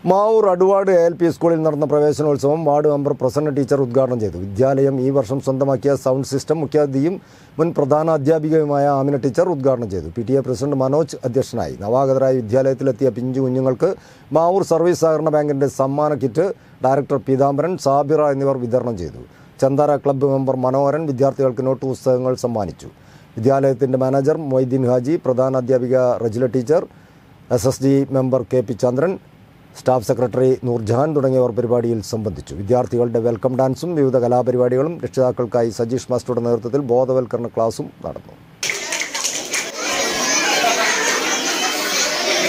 Mavoor Aduvad ALP സ്കൂളിൽ നടന്ന പ്രവേശനോത്സവം വാർഡ് മെമ്പർ പ്രസന്ന ടീച്ചർ ഉദ്ഘാടനം ചെയ്തു. വിദ്യാലയം ഈ വർഷം സ്വന്തമാക്കിയ സൗണ്ട് സിസ്റ്റം മുഖ്യാതിഥിയും മുൻ പ്രധാന അധ്യാപികയുമായ ആമിന ടീച്ചർ ഉദ്ഘാടനം ചെയ്തു. PTA പ്രസിഡന്റ് മനോജ് അധ്യക്ഷനായി. നവാഗതരായ വിദ്യാലയത്തിലെത്തിയ പിഞ്ചു കുഞ്ഞുങ്ങൾക്ക് മാവൂർ സർവീസ് സഹകരണ ബാങ്കിന്റെ സമ്മാന കിറ്റ് ഡയറക്ടർ പീതാംബരൻ, സാബിറ എന്നിവർ വിതരണം ചെയ്തു. ചന്ദാര ക്ലബ്ബ് മെമ്പർ മനോഹരൻ വിദ്യാർത്ഥികൾക്ക് നോട്ട് പുസ്തകങ്ങൾ സമ്മാനിച്ചു. വിദ്യാലയത്തിന്റെ മാനേജർ മൊയ്തീൻ ഹാജി, പ്രധാന അധ്യാപിക Rajila teacher, SSD member KP Chandran, staff secretary Noorjahan തുടങ്ങിയവർ പരിപാടിയിൽ സംബന്ധിച്ചു. വിദ്യാർത്ഥികളുടെ വെൽക്കം ഡാൻസും വിവിധ കലാപരിപാടികളും രക്ഷിതാക്കൾക്കായി സജീഷ് മാസ്റ്ററുടെ നേതൃത്വത്തിൽ ബോധവൽക്കരണ ക്ലാസും നടന്നു.